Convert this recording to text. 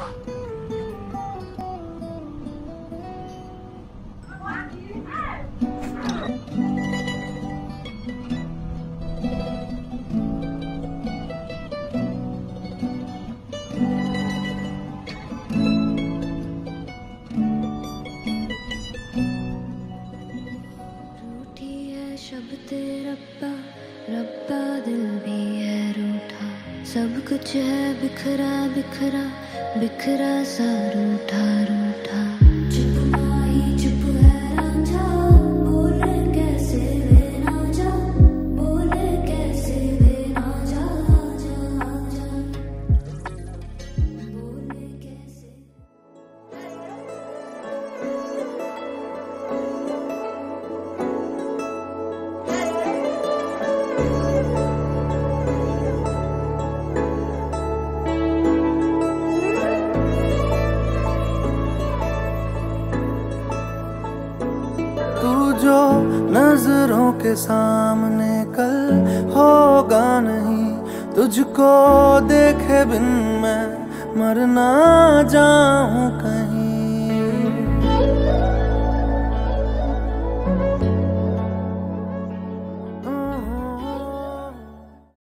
शब्द रब्बा रब्बा दिल भी है रूठा, सब कुछ है बिखरा बिखरा बिखरा सा रूठा रूठा। चुप माही चुप है रांझा, बोले कैसे वे ना जा, बोले कैसे वे ना जा, जा जा बोले कैसे। तू जो नजरों के सामने कल होगा नहीं, तुझको देखे बिन मैं मर ना जाऊं कहीं।